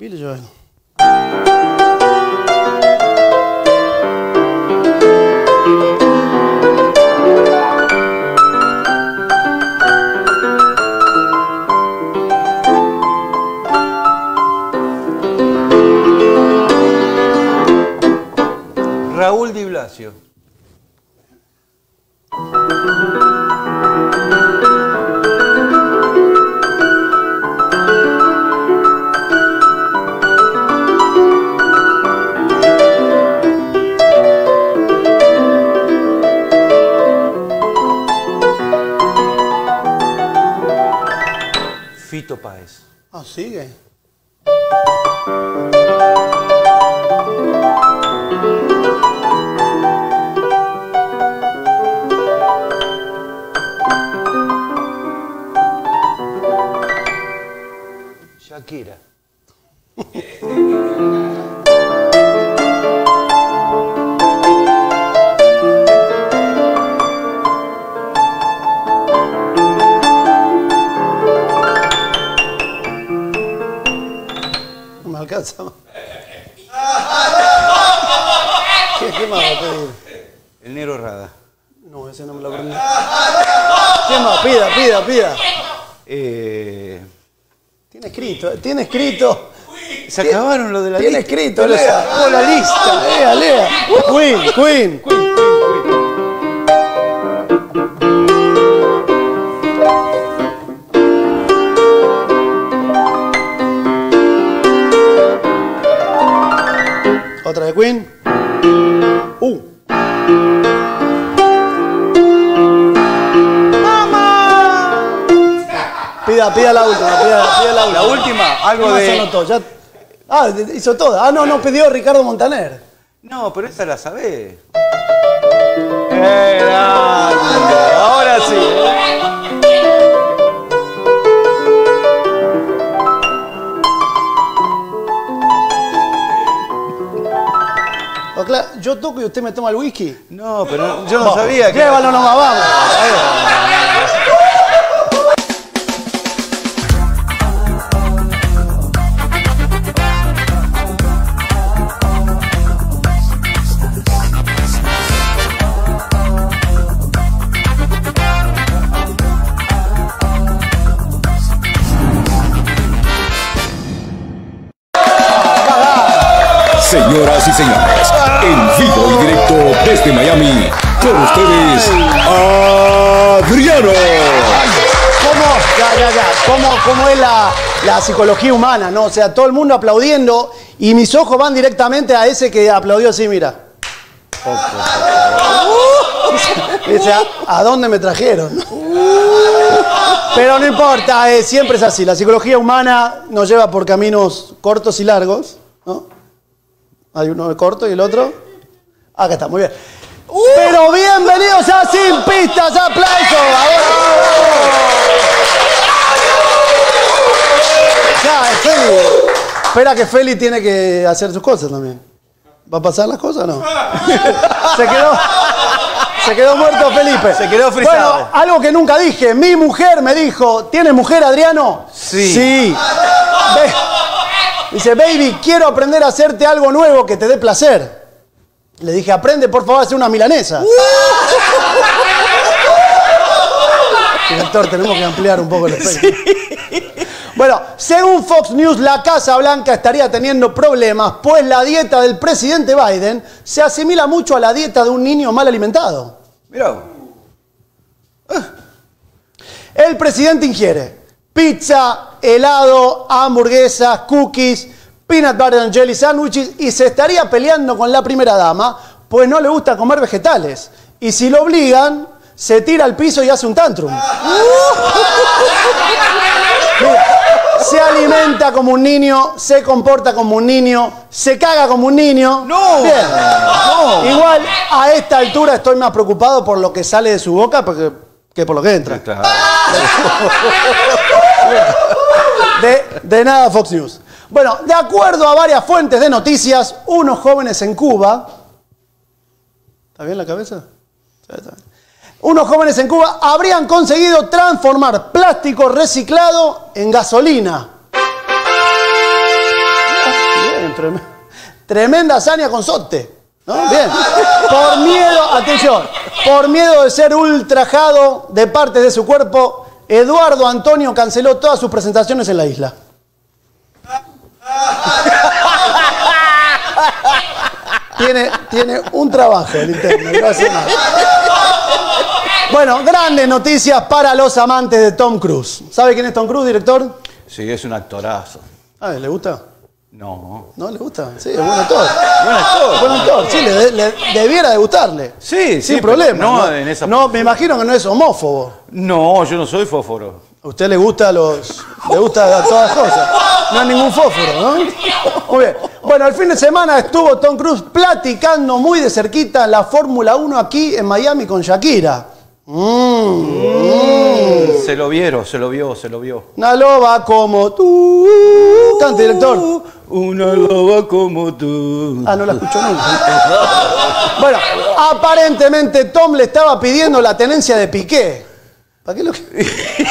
Billy Joel. Raúl Di Blasio. Fito Páez. Ah, sigue. Shakira. No me alcanza más. ¿Qué más va a pedir? El Negro Rada. No, ese no me lo aprendí. ¿Qué más? Pida. Tiene escrito. Se acabaron lo de la Tiene lista. escrito, Lo lea. sacó la lista. Lea. Queen. Otra de Queen. Pida la última, La última, algo ¿Qué más de... anotó? Ya... Ah, hizo toda. Ah, no, pidió Ricardo Montaner. No, pero esa la sabés. Ahora sí. Yo toco y usted me toma el whisky. No, pero yo no sabía que... Llévalo nomás, vamos. Señoras y señores, en vivo y directo desde Miami, con ustedes, Adriano. ¿Cómo es la psicología humana, no? O sea, todo el mundo aplaudiendo y mis ojos van directamente a ese que aplaudió así, mira. Dice, ¿a dónde me trajeron? Pero no importa, siempre es así. La psicología humana nos lleva por caminos cortos y largos, ¿no? Hay uno corto y el otro. Acá está, muy bien. Pero bienvenidos a Sin Pistas, aplausos. Ya, Feli. Espera que Feli tiene que hacer sus cosas también. ¿Va a pasar las cosas o no? Se quedó muerto Felipe. Se quedó frisado. Bueno, algo que nunca dije. Mi mujer me dijo, ¿tienes mujer, Adriano? Sí. Dice, baby, quiero aprender a hacerte algo nuevo que te dé placer. Le dije, aprende por favor a hacer una milanesa. Director, tenemos que ampliar un poco el espectro. Bueno, según Fox News, la Casa Blanca estaría teniendo problemas, pues la dieta del presidente Biden se asimila mucho a la dieta de un niño mal alimentado. Mirá. El presidente ingiere pizza, helado, hamburguesas, cookies, peanut butter and jelly sándwiches y se estaría peleando con la primera dama, pues no le gusta comer vegetales. Y si lo obligan, se tira al piso y hace un tantrum. Mira, se alimenta como un niño, se comporta como un niño, se caga como un niño. ¡No! Bien. No. Igual, a esta altura estoy más preocupado por lo que sale de su boca que por lo que entra. Claro. De nada Fox News. Bueno, de acuerdo a varias fuentes de noticias, unos jóvenes en Cuba... ¿Está bien la cabeza? Sí, está bien. Unos jóvenes en Cuba habrían conseguido transformar plástico reciclado en gasolina. Tremenda hazaña con Sote. ¿No? Bien. Por miedo, atención, por miedo de ser ultrajado de partes de su cuerpo, Eduardo Antonio canceló todas sus presentaciones en la isla. Tiene un trabajo el interno, no hace nada. Bueno, grandes noticias para los amantes de Tom Cruise. ¿Sabe quién es Tom Cruise, director? Sí, es un actorazo. ¿Le gusta? No. ¿No le gusta? Sí, es buen actor. Buen actor. Buen actor, sí, le debiera de gustarle. Sí, sin sí, problema. no en esa no, me imagino que no es homófobo. No, yo no soy fósforo. A usted le gusta le gusta todas las cosas. No hay ningún fósforo, ¿no? Muy bien. Bueno, el fin de semana estuvo Tom Cruise platicando muy de cerquita la Fórmula 1 aquí en Miami con Shakira. Se lo vieron, se lo vio. Una loba como tú. Cante, director. Una loba como tú. No la escucho nunca. Bueno, aparentemente Tom le estaba pidiendo la tenencia de Piqué. ¿Para qué lo quiere?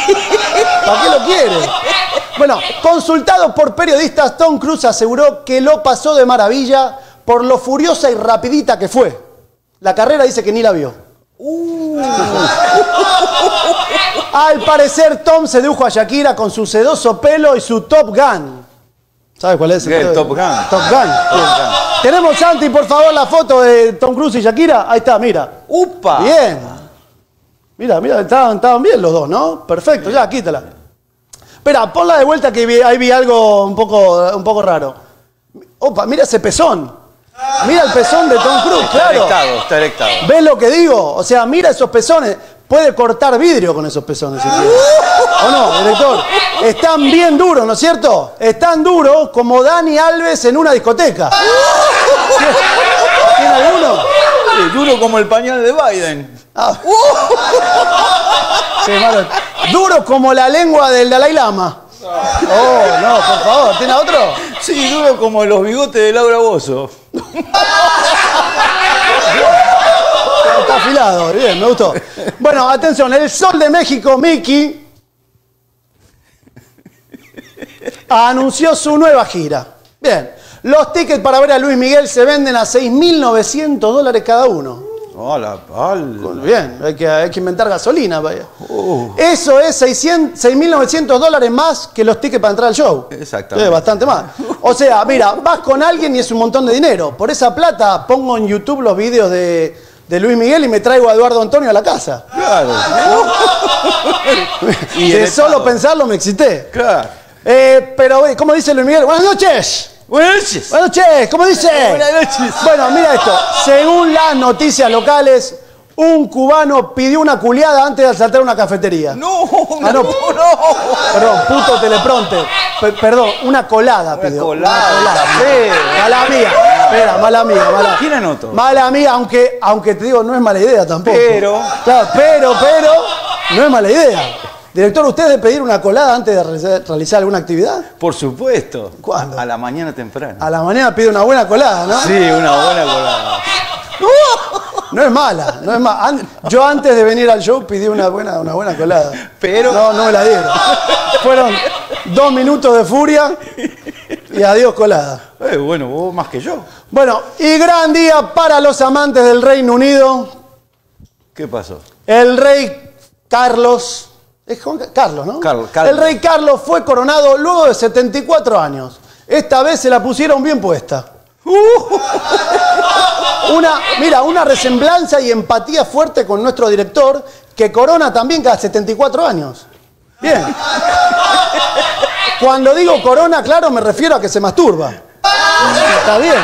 Bueno, consultado por periodistas, Tom Cruise aseguró que lo pasó de maravilla por lo furiosa y rapidita que fue. La carrera dice que ni la vio. Al parecer, Tom sedujo a Shakira con su sedoso pelo y su Top Gun. ¿Sabes cuál es? El Top Gun. Top Gun. Tenemos, Santi, por favor, la foto de Tom Cruise y Shakira. Ahí está, mira. ¡Upa! Bien. Mira, estaban bien los dos, ¿no? Perfecto, ya, quítala. Espera, ponla de vuelta que ahí vi algo un poco raro. Opa, mira ese pezón. Mira el pezón de Tom Cruise, claro. Está erectado. ¿Ves lo que digo? O sea, mira esos pezones. Puede cortar vidrio con esos pezones, si quiere. ¿O no, director? Están bien duros, ¿no es cierto? Están duros como Dani Alves en una discoteca. ¿Tiene alguno? Sí, duro como el pañal de Biden. Sí, malo. Duro como la lengua del Dalai Lama. Oh, no, por favor. ¿Tiene otro? Sí, duro como los bigotes de Laura Bozzo. Está afilado, bien, me gustó. Bueno, atención, el Sol de México, Mickey, anunció su nueva gira. Bien, los tickets para ver a Luis Miguel se venden a $6.900 cada uno. Hola. Bien, hay que inventar gasolina. Vaya. Eso es $6.900 más que los tickets para entrar al show. Exactamente. Bastante más. O sea, mira, vas con alguien y es un montón de dinero. Por esa plata pongo en YouTube los videos de Luis Miguel y me traigo a Eduardo Antonio a la casa. Claro. De solo pensarlo me excité. Claro. Pero, ¿cómo dice Luis Miguel? Buenas noches. Buenas noches. Buenas noches, ¿cómo dice? Buenas noches. Bueno, mira esto. Según las noticias locales, un cubano pidió una culiada antes de asaltar una cafetería. No. Perdón, puto teleprompter. Perdón, una colada pidió. Colada. Mala mía. Espera, mala mía. ¿Quién anotó? Mala mía, aunque te digo, no es mala idea tampoco. Claro, pero, no es mala idea. Director, ¿usted de pedir una colada antes de realizar alguna actividad? Por supuesto. ¿Cuándo? A la mañana temprano. A la mañana pide una buena colada, ¿no? Sí, una buena colada. No es mala, no es mala. Yo antes de venir al show pedí una buena colada. Pero... No me la dieron. Fueron 2 minutos de furia y adiós colada. Bueno, vos más que yo. Bueno, y gran día para los amantes del Reino Unido. ¿Qué pasó? El rey Carlos... Es Carlos, ¿no? Carlos. El rey Carlos fue coronado luego de 74 años. Esta vez se la pusieron bien puesta. Una resemblanza y empatía fuerte con nuestro director, que corona también cada 74 años. Bien. Cuando digo corona, claro, me refiero a que se masturba. Está bien.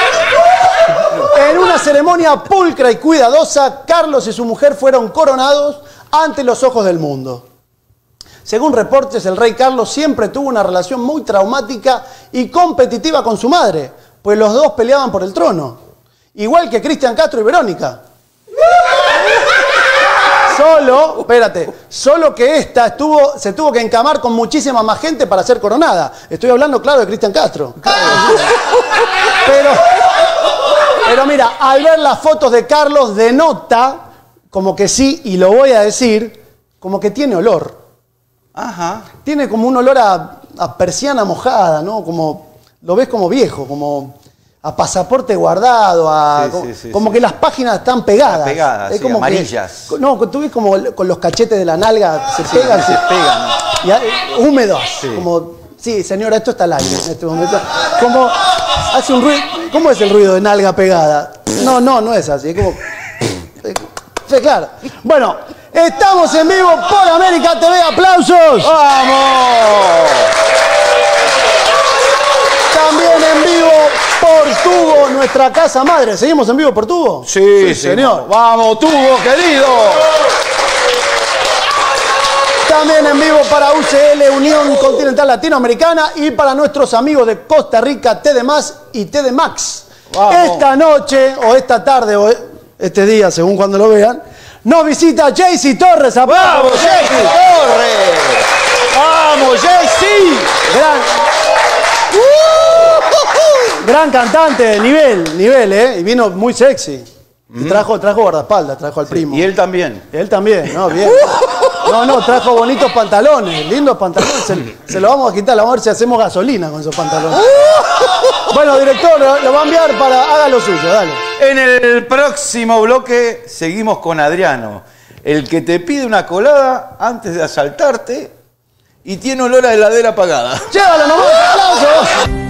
En una ceremonia pulcra y cuidadosa, Carlos y su mujer fueron coronados ante los ojos del mundo. Según reportes, el rey Carlos siempre tuvo una relación muy traumática y competitiva con su madre, pues los dos peleaban por el trono. Igual que Cristian Castro y Verónica. Solo que esta se tuvo que encamar con muchísima más gente para ser coronada. Estoy hablando, claro, de Cristian Castro. Pero mira, al ver las fotos de Carlos denota, como que sí, y lo voy a decir, como que tiene olor. Ajá. Tiene como un olor a persiana mojada, ¿no? Como lo ves como viejo, como a pasaporte guardado, como que las páginas están pegadas. Están pegadas, es sí, como amarillas. No, tú ves como con los cachetes de la nalga se pegan. Se pegan. Húmedos, Sí. como, sí, señora, esto está al aire en este momento. Como hace un ruido, ¿cómo es el ruido de nalga pegada? No es así, es como... Sí, claro. Bueno, estamos en vivo por América TV, ¡aplausos! ¡Vamos! También en vivo por Tubo, nuestra casa madre. ¿Seguimos en vivo por Tubo? Sí, señor. ¡Vamos, Tubo, querido! También en vivo para UCL, Unión Continental Latinoamericana, y para nuestros amigos de Costa Rica, TD+ y TD Max. Vamos. Esta noche, o esta tarde, o este día, según cuando lo vean, nos visita Jaycee Torres. ¡Vamos, Jaycee Torres! ¡Vamos, Jaycee! Gran cantante de nivel, ¿eh? Y vino muy sexy. Y trajo guardaespaldas, trajo al primo. Y él también. Él también, ¿no? Bien. No, trajo bonitos pantalones, lindos pantalones. Se los vamos a quitar, vamos a ver si hacemos gasolina con esos pantalones. Bueno, director, lo va a enviar para... Haga lo suyo, dale. En el próximo bloque seguimos con Adriano, el que te pide una colada antes de asaltarte y tiene olor a heladera apagada. ¡Llévalo nomás! ¡Aplausos!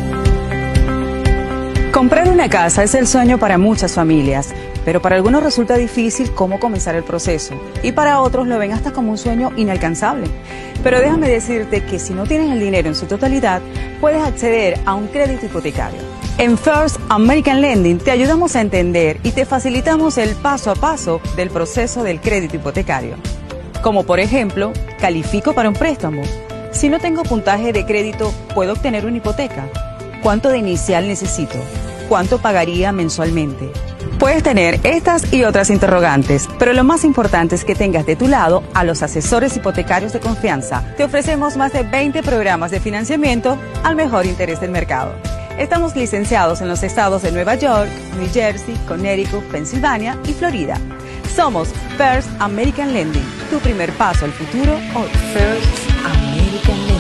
Comprar una casa es el sueño para muchas familias, pero para algunos resulta difícil cómo comenzar el proceso y para otros lo ven hasta como un sueño inalcanzable. Pero déjame decirte que si no tienes el dinero en su totalidad, puedes acceder a un crédito hipotecario. En First American Lending te ayudamos a entender y te facilitamos el paso a paso del proceso del crédito hipotecario. Como por ejemplo, ¿califico para un préstamo? Si no tengo puntaje de crédito, ¿puedo obtener una hipoteca? ¿Cuánto de inicial necesito? ¿Cuánto pagaría mensualmente? Puedes tener estas y otras interrogantes, pero lo más importante es que tengas de tu lado a los asesores hipotecarios de confianza. Te ofrecemos más de 20 programas de financiamiento al mejor interés del mercado. Estamos licenciados en los estados de Nueva York, New Jersey, Connecticut, Pensilvania y Florida. Somos First American Lending, tu primer paso al futuro hoy. First American Lending.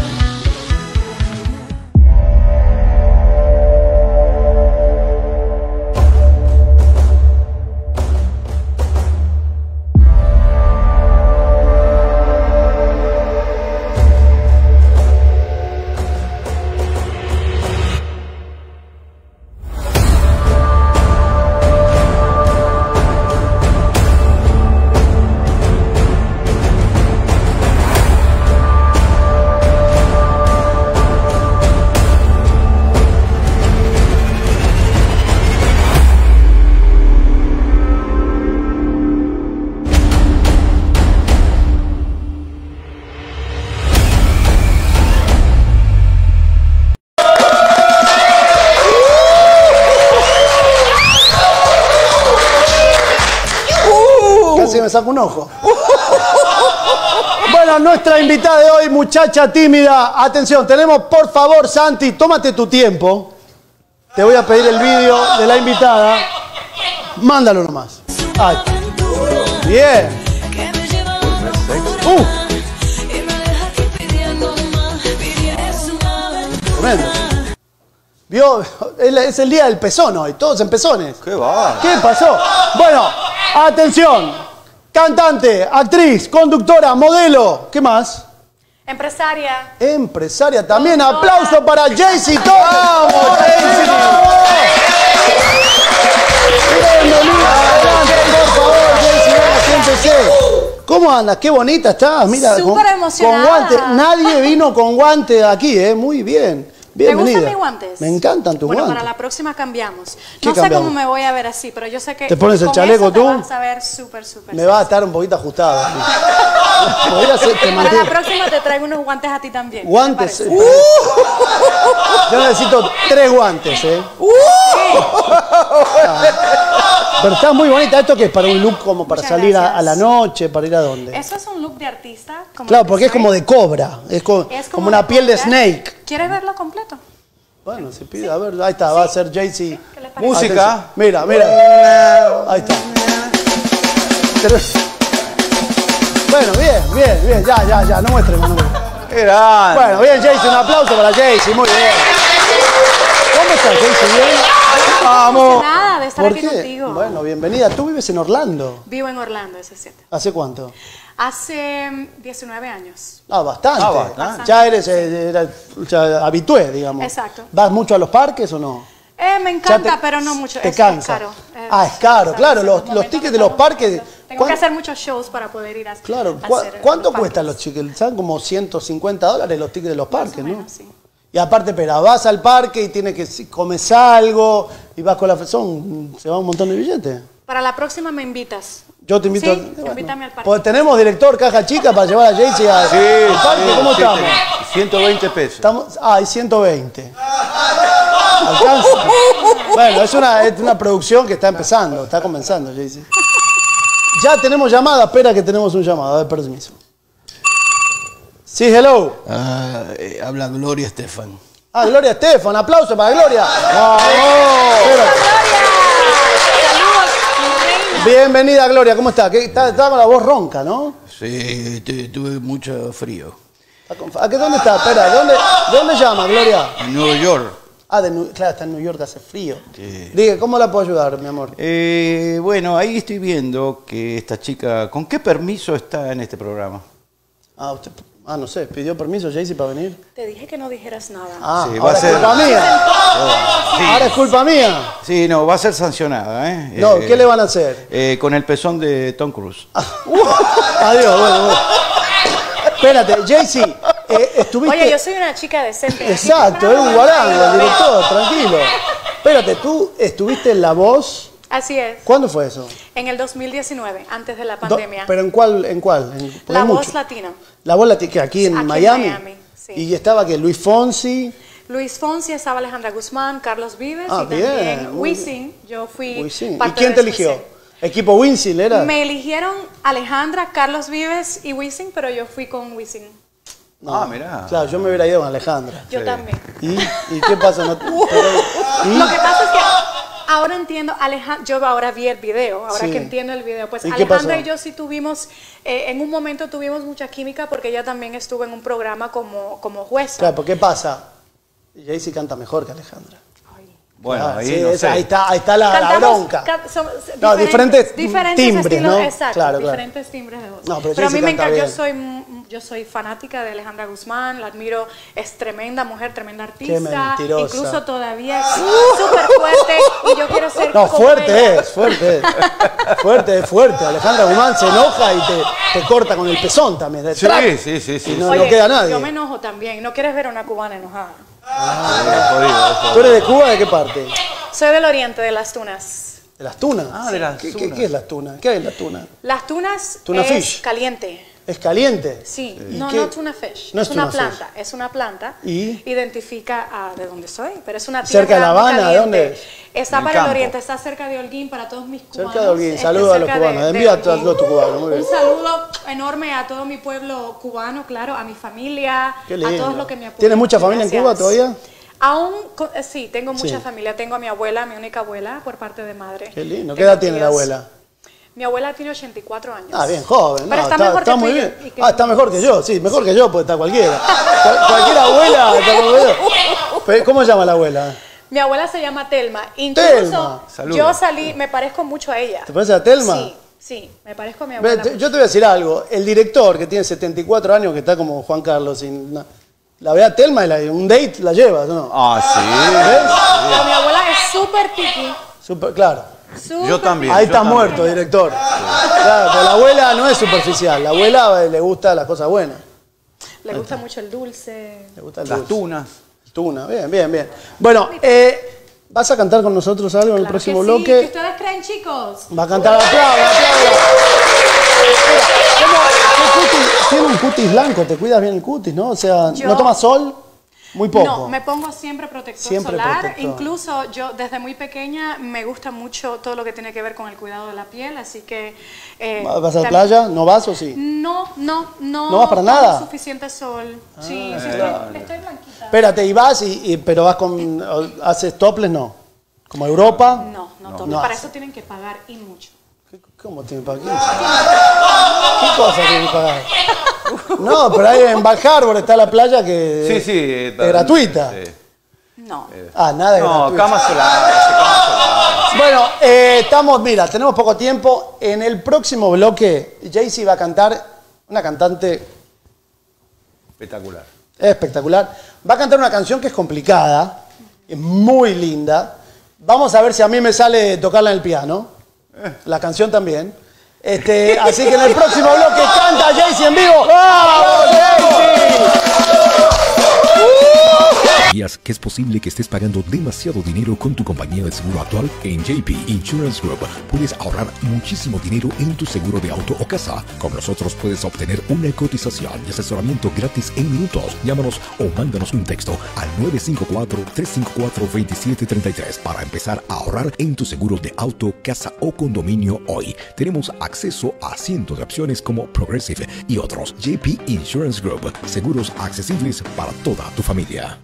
Me saco un ojo. Bueno, nuestra invitada de hoy, muchacha tímida. Atención, tenemos, por favor, Santi, tómate tu tiempo. Te voy a pedir el vídeo de la invitada. Mándalo nomás. Ahí. Bien. Tremendo. ¿Vio? Es el día del pezón hoy, todos en pezones. ¡Qué va! ¿Qué pasó? Bueno, atención. Cantante, actriz, conductora, modelo. ¿Qué más? Empresaria. Empresaria también. Aplauso para Jaycee Torres. ¡Vamos, Jaycee! Bienvenida. Adelante, por favor, Jaycee. Venga, siéntese. ¿Cómo andas? Qué bonita estás. Mira, Súper emocionada. Con guante. Nadie vino con guante aquí, ¿eh? Muy bien. Bienvenida. ¿Te gustan mis guantes? Me encantan tus guantes. Bueno, para la próxima cambiamos. ¿Qué No sé cambiamos? cómo me voy a ver así, pero yo sé que ¿Te pones el con chaleco eso tú? Te vas a ver súper. Me va a estar un poquito ajustado. Podría ser, te Para la mantiene. próxima te traigo unos guantes a ti también. ¿qué te Guantes. parece? Yo necesito 3 guantes, ¿eh? Pero está muy bonita. ¿Esto qué es? ¿Para un look como para Muchas salir gracias. a la noche? ¿Para ir a dónde? Eso es un look de artista. Como Claro, el porque es soy. como de cobra. Es como una piel de cobra. snake. ¿Quieres verlo completo? Bueno, se pide. A ver, ahí está. Va a ser Jaycee. ¿Qué les parece? Música. Atención. Mira, mira. Ahí está. Bueno, bien. Ya. No muestres. ¡Qué grande! Bueno, bien, Jaycee. Un aplauso para Jaycee. Muy bien. ¿Cómo estás, Casey? ¿Bien? Vamos. Nada de estar ¿Por aquí qué? contigo. Bueno, bienvenida. ¿Tú vives en Orlando? Vivo en Orlando, eso es cierto. ¿Hace cuánto? Hace 19 años. Ah, bastante. Bastante. Ya eres ya habitué, digamos. Exacto. ¿Vas mucho a los parques o no? Me encanta, Ya te- pero no mucho. Te Es cansa. caro. Es caro, ¿sabes? claro. En Los momentos tickets me de los está parques. gustando. Tengo que hacer muchos shows para poder ir a Claro, a hacer ¿cuánto los cuestan parques. los tickets? ¿Saben? Como $150 los tickets de los Más o parques, ¿no? menos, sí. Y aparte, pero vas al parque y tienes que si comes algo y vas con la se va un montón de billetes. Para la próxima me invitas. Yo te invito Sí, invítame al parque. Pues tenemos director caja chica para llevar a Jaycee al parque. ¿Cómo estamos? 120 pesos. Hay 120. ¿Alcanza? Bueno, es una producción que está empezando, está comenzando, Jaycee. Ya tenemos llamada, espera que tenemos un llamado, a ver, permiso. Sí, hello. Habla Gloria Estefan. Ah, Gloria Estefan, aplauso para Gloria. ¡Vamos! Saludos, mi reina. Bienvenida, Gloria, ¿cómo está? Está con la voz ronca, ¿no? Sí, tuve mucho frío. ¿Dónde está? Espera, ¿de dónde llama, Gloria? En Nueva York. Ah, claro, está en New York, hace frío. Diga, ¿cómo la puedo ayudar, mi amor? Bueno, ahí estoy viendo que esta chica, ¿con qué permiso está en este programa? No sé, ¿pidió permiso Jaycee para venir? Te dije que no dijeras nada. Sí, ahora es culpa mía. Ahora es culpa mía. Sí, no, va a ser sancionada, ¿eh? No, ¿qué le van a hacer? Con el pezón de Tom Cruise. Adiós, bueno. Espérate, Jaycee, estuviste... Oye, yo soy una chica decente. Exacto, es un guarango, el director, tranquilo. Espérate, tú estuviste en La Voz... Así es. ¿Cuándo fue eso? En el 2019, antes de la pandemia. ¿Pero en cuál? Porque La hay Voz mucho. Latino. La Voz Latina, que aquí en Aquí en Miami. Miami, sí. Y estaba que Luis Fonsi. Luis Fonsi, estaba Alejandra Guzmán, Carlos Vives y Bien, también muy Wisin. Yo fui Wisin. ¿Y parte quién de te eligió? Wisin. ¿Equipo Winsil era? Me eligieron Alejandra, Carlos Vives y Wisin, pero yo fui con Wisin. No, mirá. Claro, yo me hubiera ido con Alejandra. Yo también. ¿Y qué pasa? Lo que pasa es que ahora entiendo, yo ahora vi el video, ahora Sí. que entiendo el video, pues ¿Y qué Alejandra pasó? y yo sí tuvimos, en un momento tuvimos mucha química porque ella también estuvo en un programa como jueza. Claro, ¿por qué pasa? Jaycee canta mejor que Alejandra. Bueno, Ah, ahí sí, no sé. Ahí está la Cantamos, bronca. somos No, diferentes timbres, estilos, ¿no? exacto, Claro, claro. diferentes timbres de voz. No, pero pero a mí Jaycee me canta encanta, bien. yo soy fanática de Alejandra Guzmán, la admiro, es tremenda mujer, tremenda Qué artista, mentirosa. incluso todavía es súper fuerte y yo quiero ser No, como fuerte ella. es, fuerte es. Fuerte. Alejandra Guzmán se enoja y te corta con el pezón también. Sí, ¡Trac! sí. Y no Oye, queda nadie. yo me enojo también, ¿no quieres ver a una cubana enojada? ¿Tú eres de Cuba? ¿De qué parte? Soy del oriente, de las tunas. ¿De las tunas? de las ¿Qué tunas. es las tunas? ¿Qué es la tuna? Las tunas Tuna es fish. caliente. ¿Es caliente? Sí, ¿Y no, qué? no tuna fish, No es es una tuna planta, es una planta, ¿Y? identifica de dónde soy, pero es una tierra ¿Cerca de La muy Habana? ¿De caliente. dónde es? Está En el para el campo. oriente, está cerca de Holguín para todos mis cubanos. Cerca de Holguín, Está saludos a los cerca cubanos, de envía a Holguín. todos tus cubanos, muy bien. Un saludo enorme a todo mi pueblo cubano, claro, a mi familia, Qué a lindo. todos los que me apoyan. ¿Tienes mucha familia en Gracias. Cuba todavía? Aún, sí, tengo mucha Sí. familia. Tengo a mi abuela, mi única abuela, por parte de madre. Qué lindo. ¿Qué Tengo edad tiene la tías. abuela? Mi abuela tiene 84 años. Ah, bien, joven. Pero No, está mejor que muy tú y yo, bien. y que- Está mejor que yo, sí, mejor que yo, porque está cualquiera. Cualquier abuela está como yo. Pero, ¿cómo se llama la abuela? Mi abuela se llama Telma. Incluso Telma. Saludos. yo salí, me parezco mucho a ella. ¿Te parece a Telma? Sí, sí, me parezco a mi Ve, abuela. yo te voy a decir algo. El director, que tiene 74 años, que está como Juan Carlos, la ve a Telma y un date la lleva, ¿no? Pero mi abuela es súper picky. Súper, claro. súper Yo también. Ahí yo está también. muerto, director. Claro, pero la abuela no es superficial. La abuela le gusta las cosas buenas. Le gusta mucho el dulce. Le gusta el Las dulce. tunas. Tuna, bien. Bueno, ¿vas a cantar con nosotros algo en el Claro próximo que bloque? Sí, ¿qué ustedes creen, chicos? Va a cantar aplausos. Tiene un cutis blanco, te cuidas bien el cutis, ¿no? O sea, Yo- ¿no tomas sol? Muy poco. No, me pongo siempre protector Siempre solar. protector. Incluso yo desde muy pequeña me gusta mucho todo lo que tiene que ver con el cuidado de la piel, así que... ¿Vas a la también- playa? ¿No vas o sí? No. ¿No vas para tomo nada? suficiente sol. Sí, estoy blanquita. Espérate, y vas, pero vas con... ¿Haces topless? No. ¿Como Europa? No, No para hace. eso tienen que pagar y mucho. ¿Cómo tiene para qué? ¿Qué cosa tiene que pagar? No, pero ahí en Bar Harbor está la playa que Sí. es gratuita. Sí. No. Nada de No, gratuito. cama solar. Bueno, mira, tenemos poco tiempo. En el próximo bloque, Jaycee va a cantar, una cantante Espectacular. espectacular. Va a cantar una canción que es complicada, es muy linda. Vamos a ver si a mí me sale tocarla en el piano. La canción también. Así que en el próximo bloque canta Jaycee en vivo. ¡Vamos, Jaycee! ¿Sabías que es posible que estés pagando demasiado dinero con tu compañía de seguro actual? En JP Insurance Group puedes ahorrar muchísimo dinero en tu seguro de auto o casa. Con nosotros puedes obtener una cotización y asesoramiento gratis en minutos. Llámanos o mándanos un texto al 954-354-2733 para empezar a ahorrar en tu seguro de auto, casa o condominio hoy. Tenemos acceso a cientos de opciones como Progressive y otros. JP Insurance Group, seguros accesibles para toda tu familia.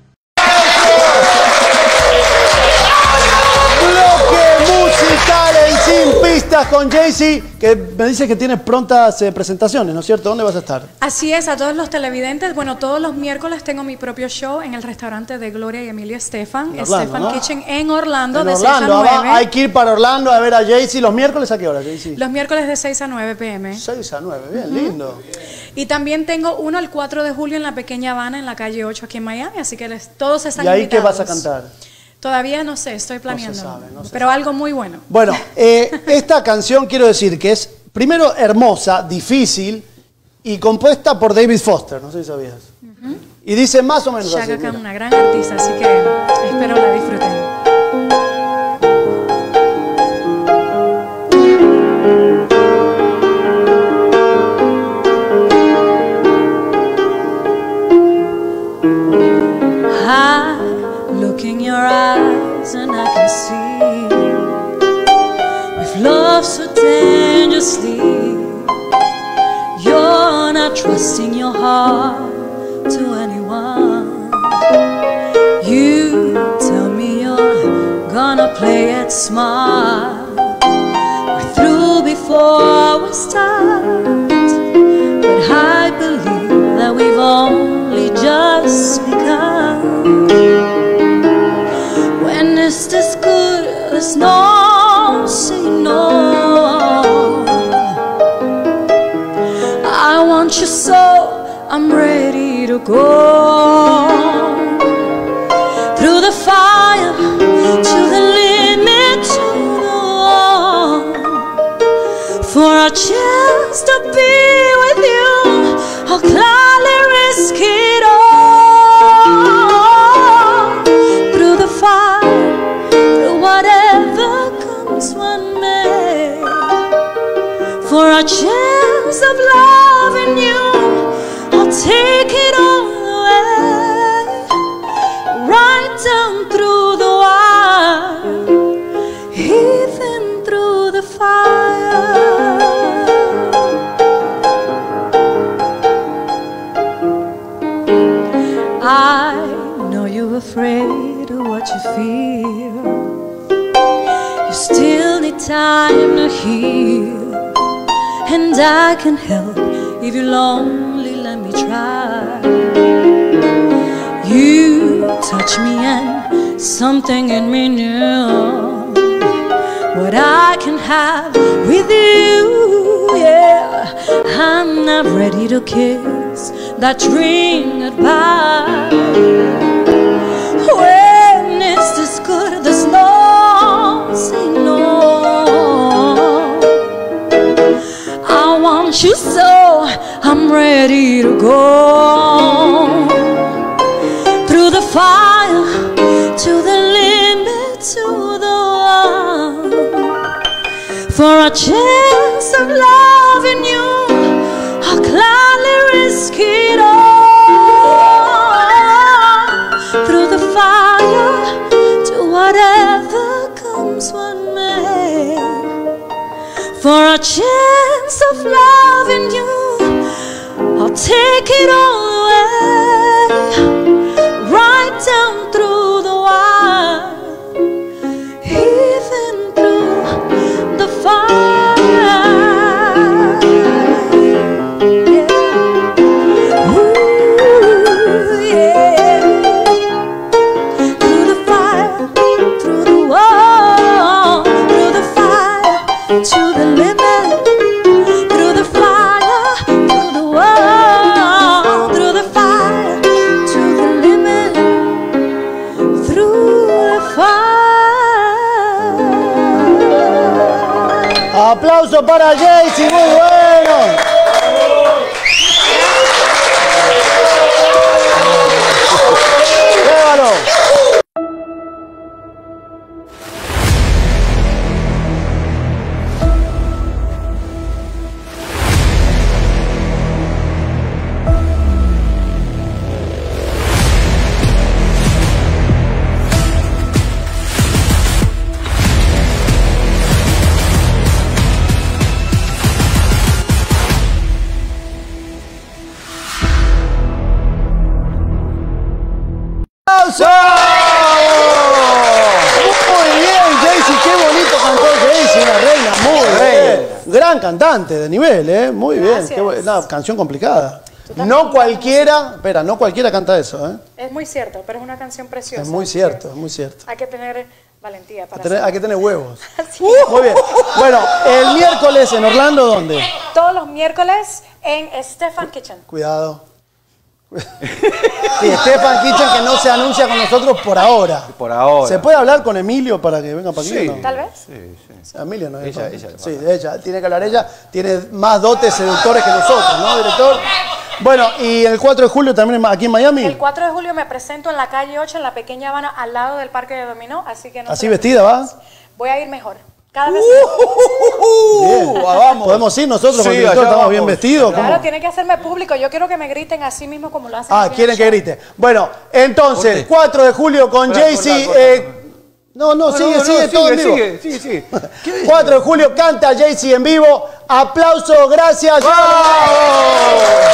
Bloque musical en Sin Pistas con Jaycee, que me dice que tienes prontas presentaciones, ¿no es cierto? ¿Dónde vas a estar? Así es, a todos los televidentes. Bueno, todos los miércoles tengo mi propio show en el restaurante de Gloria y Emilio Estefan, En Orlando, Estefan ¿no? Kitchen en Orlando, En de Orlando, 6 a 9. hay que ir para Orlando a ver a Jaycee. ¿Los miércoles a qué hora, Jaycee? Los miércoles de 6 a 9 p.m. 6 a 9, bien, lindo. Y también tengo uno el 4 de julio en la Pequeña Habana, en la calle 8 aquí en Miami, así que todos están ¿Y ahí invitados. qué vas a cantar? Todavía no sé, estoy planeando. No se pero sabe. algo muy bueno. Bueno, esta canción quiero decir que es, primero, hermosa, difícil y compuesta por David Foster, no sé si sabías. Y dice más o menos así. Chaka Khan, mira. una gran artista, así que espero la disfruten. I look in your eyes and I can see we've loved so dangerously. You're not trusting your heart to anyone. You tell me you're gonna play it smart. We're through before we start, but I believe that we've only just begun. When it's this good, there's no saying no. I want you so, I'm ready to go. Through the fire, to the limit, to the wall. For a chance to be with you, I'll gladly risk it all. Through the fire, through whatever comes one may. For a chance of loving you, I'll take it all away. Right down through the wire, even through the fire. I know you're afraid of what you feel. You still need time to heal, and I can help if you're lonely. Let me try. You touch me and something in me knew what I can have with you. Yeah, I'm not ready to kiss that dream goodbye. When it's this good, there's no say no. I want you so, I'm ready to go. Through the fire, to the limit, to the wall. For a chance of loving you, I'll gladly risk it all. Through the fire, to whatever comes one may. For a chance of loving you, I'll take it all away. Right down through the wire, even through the fire. Yeah. Ooh, yeah. Through the aplauso para Jaycee, muy bueno. ¡Llévalo! Muy bien, Jaycee, qué bonito cantó Jaycee, una reina, muy bien. Gran cantante de nivel, ¿eh? Muy bien. Gracias. Qué una canción complicada. No cualquiera, espera, no cualquiera canta eso, ¿eh? Es muy cierto, pero es una canción preciosa. Es muy cierto, es muy cierto. Hay que tener valentía para Hay que tener huevos. Así. Muy bien. Bueno, el miércoles en Orlando, ¿dónde? Todos los miércoles en Stefan Kitchen. Cuidado. Sí, Stefan Kitchen que no se anuncia con nosotros por ahora. Por ahora. ¿Se puede hablar con Emilio para que venga para aquí? Sí. ¿O no? Tal vez. Emilio no es. Ella Sí, ella. Tiene que hablar ella. Tiene más dotes seductores que nosotros, ¿no, director? Bueno, y el 4 de julio también aquí en Miami. El 4 de julio me presento en la calle 8, en la Pequeña Habana, al lado del Parque de Dominó, así que no ¿Así se- vestida, va? Voy a ir mejor. Cada vez Bien. Vamos. ¿Podemos ir nosotros con el Sí, director? allá ¿Estamos bien vamos. vestidos? ¿Cómo? Claro, tiene que hacerme público. Yo quiero que me griten así mismo como lo hacen. Ah, aquí en quieren el que show. grite. Bueno, entonces, 4 de julio con Corta, Jaycee. corta. No, sigue todo en vivo. Sigue. 4 de julio canta Jaycee en vivo. Aplauso, gracias. ¡Bravo!